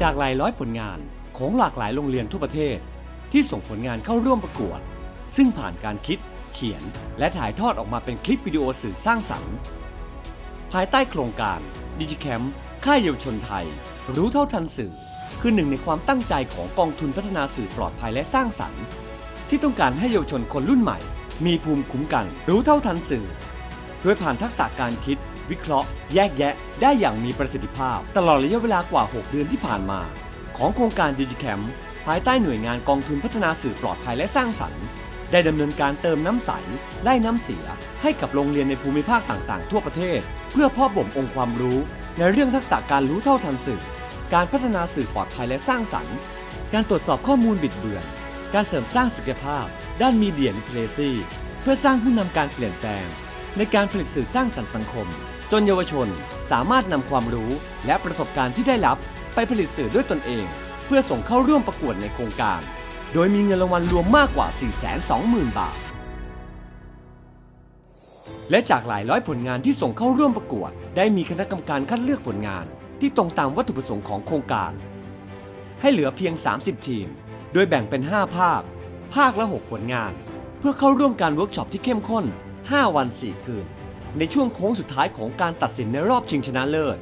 จากหลายร้อยผลงานของหลากหลายโรงเรียนทั่วประเทศที่ส่งผลงานเข้าร่วมประกวดซึ่งผ่านการคิดเขียนและถ่ายทอดออกมาเป็นคลิปวิดีโอสื่อสร้างสรรค์ภายใต้โครงการดิจิแคมป์ค่ายเยาวชนไทยรู้เท่าทันสื่อคือหนึ่งในความตั้งใจของกองทุนพัฒนาสื่อปลอดภัยและสร้างสรรค์ที่ต้องการให้เยาวชนคนรุ่นใหม่มีภูมิคุ้มกันรู้เท่าทันสื่อโดยผ่านทักษะการคิดวิเคราะห์แยกแยะได้อย่างมีประสิทธิภาพตลอดระยะเวลากว่า 6 เดือนที่ผ่านมาของโครงการดิจิแคมป์ภายใต้หน่วยงานกองทุนพัฒนาสื่อปลอดภัยและสร้างสรรค์ได้ดำเนินการเติมน้ำใสไล่น้ำเสียให้กับโรงเรียนในภูมิภาคต่างๆทั่วประเทศเพื่อเพาะบ่มองค์ความรู้ในเรื่องทักษะการรู้เท่าทันสื่อการพัฒนาสื่อปลอดภัยและสร้างสรรค์การตรวจสอบข้อมูลบิดเบือนการเสริมสร้างศักยภาพด้านมีเดียลิเทเรซีเพื่อสร้างผู้นำการเปลี่ยนแปลงในการผลิตสื่อสร้างสรรค์สังคมจนเยาวชนสามารถนำความรู้และประสบการณ์ที่ได้รับไปผลิตสื่อด้วยตนเองเพื่อส่งเข้าร่วมประกวดในโครงการโดยมีเงินรางวัลรวมมากกว่า 420,000 บาทและจากหลายร้อยผลงานที่ส่งเข้าร่วมประกวดได้มีคณะกรรมการคัดเลือกผลงานที่ตรงตามวัตถุประสงค์ของโครงการให้เหลือเพียง 30 ทีมโดยแบ่งเป็น 5 ภาคละ 6 ผลงานเพื่อเข้าร่วมการเวิร์กช็อปที่เข้มข้น 5 วัน 4 คืนในช่วงโค้งสุดท้ายของการตัดสินในรอบชิงชนะเลิศ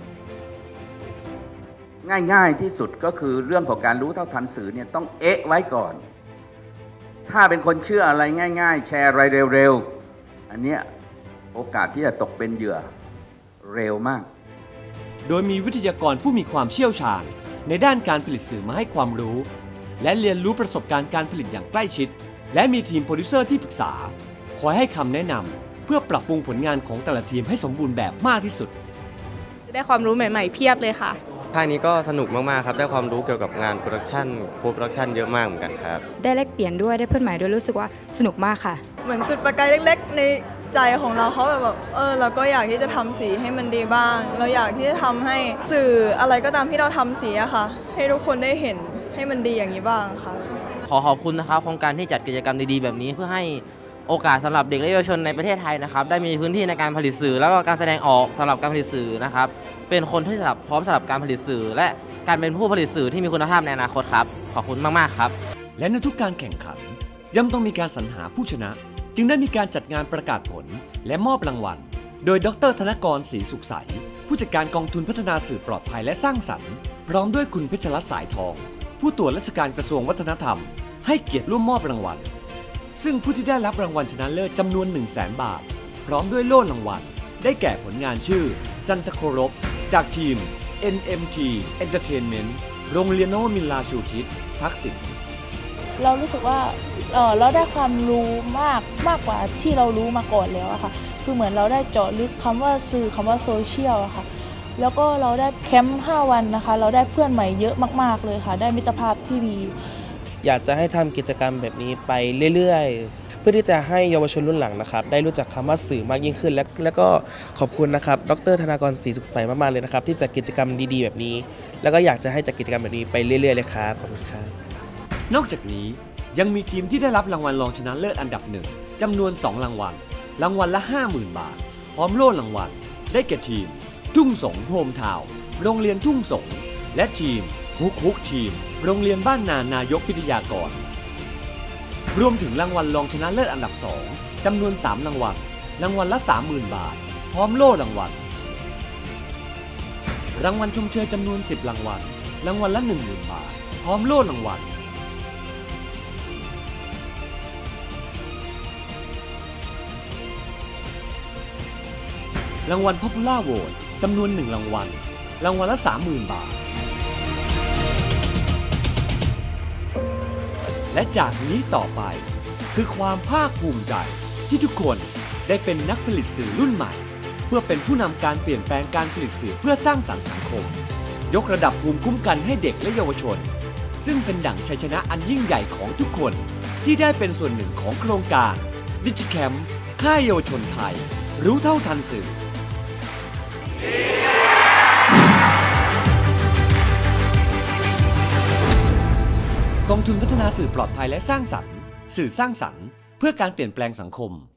ง่ายๆที่สุดก็คือเรื่องของการรู้เท่าทันสื่อเนี่ยต้องเอ๊ะไว้ก่อนถ้าเป็นคนเชื่ออะไรง่ายๆแชร์อะไรเร็วๆอันเนี้ยโอกาสที่จะตกเป็นเหยื่อเร็วมากโดยมีวิทยากรผู้มีความเชี่ยวชาญในด้านการผลิตสื่อมาให้ความรู้และเรียนรู้ประสบการณ์การผลิตอย่างใกล้ชิดและมีทีมโปรดิวเซอร์ที่ปรึกษาคอยให้คำแนะนำเพื่อปรับปรุงผลงานของแต่ละทีมให้สมบูรณ์แบบมากที่สุดได้ความรู้ใหม่ๆเพียบเลยค่ะภาคนี้ก็สนุกมากๆครับได้ความรู้เกี่ยวกับงานโปรดักชันโปรดักชันเยอะมากเหมือนกันครับได้แลกเปลี่ยนด้วยได้เพื่อนใหม่ด้วยรู้สึกว่าสนุกมากค่ะเหมือนจุดประกายเล็กๆในใจของเราเขาแบบเราก็อยากที่จะทำสีให้มันดีบ้างเราอยากที่จะทำให้สื่ออะไรก็ตามที่เราทำสีอะค่ะให้ทุกคนได้เห็นให้มันดีอย่างนี้บ้างค่ะขอขอบคุณนะครับโครงการที่จัดกิจกรรมดีๆแบบนี้เพื่อให้โอกาสสำหรับเด็กและเยาวชนในประเทศไทยนะครับได้มีพื้นที่ในการผลิตสื่อแล้วก็การแสดงออกสำหรับการผลิตสื่อนะครับเป็นคนที่พร้อมสำหรับการผลิตสื่อและการเป็นผู้ผลิตสื่อที่มีคุณภาพในอนาคตครับขอบคุณมากๆครับและในทุกการแข่งขันย่อมต้องมีการสรรหาผู้ชนะจึงได้มีการจัดงานประกาศผลและมอบรางวัลโดยดร.ธนกรศรีสุขใสผู้จัดการกองทุนพัฒนาสื่อปลอดภัยและสร้างสรรค์พร้อมด้วยคุณเพชรรัตน์สายทองผู้ตรวจราชการกระทรวงวัฒนธรรมให้เกียรติร่วมมอบรางวัลซึ่งผู้ที่ได้รับรางวัลชนะเลิศจำนวน 100,000 บาทพร้อมด้วยโล่รางวัลได้แก่ผลงานชื่อจันทโครบจากทีม NMT Entertainment โรงเรียนนวมินทราชูทิศทักษิณเรารู้สึกว่าเราได้ความรู้มากกว่าที่เรารู้มาก่อนแล้วอะค่ะคือเหมือนเราได้เจาะลึกคำว่าสื่อคำว่าโซเชียลอะค่ะแล้วก็เราได้แคมป์5 วันนะคะเราได้เพื่อนใหม่เยอะมากๆเลยค่ะได้มิตรภาพที่ดีอยากจะให้ทำกิจกรรมแบบนี้ไปเรื่อยๆเพื่อที่จะให้เยาวชนรุ่นหลังนะครับได้รู้จักคำว่าสื่อมากยิ่งขึ้นแล้วก็ขอบคุณนะครับดร.ธนากรศรีสุขใสมากๆเลยนะครับที่จัดกิจกรรมดีๆแบบนี้แล้วก็อยากจะให้จัดกิจกรรมแบบนี้ไปเรื่อยๆเลยครับขอบคุณครับนอกจากนี้ยังมีทีมที่ได้รับรางวัลรองชนะเลิศอันดับ1จำนวน2 รางวัลรางวัลละ 50,000 บาทพร้อมโล่รางวัลได้แก่ทีมทุ่งสงโฮมทาวน์โรงเรียนทุ่งสงและทีมฮุกทีมโรงเรียนบ้านนายกพิทยากรรวมถึงรางวัลรองชนะเลิศอันดับ2จำนวน3 รางวัลรางวัลละ 30,000 บาทพร้อมโล่รางวัลรางวัลชมเชยจำนวน10 รางวัลรางวัลละ 10,000 บาทพร้อมโล่รางวัลรางวัล Popular Vote จำนวน1 รางวัลรางวัลละ 30,000 บาทและจากนี้ต่อไปคือความภาคภูมิใจที่ทุกคนได้เป็นนักผลิตสื่อรุ่นใหม่เพื่อเป็นผู้นำการเปลี่ยนแปลงการผลิตสื่อเพื่อสร้างสรรค์สังคมยกระดับภูมิคุ้มกันให้เด็กและเยาวชนซึ่งเป็นดั่งชัยชนะอันยิ่งใหญ่ของทุกคนที่ได้เป็นส่วนหนึ่งของโครงการดิจิแคมป์ค่ายเยาวชนไทยรู้เท่าทันสื่อกองทุนพัฒนาสื่อปลอดภัยและสร้างสรรค์สื่อสร้างสรรค์เพื่อการเปลี่ยนแปลงสังคม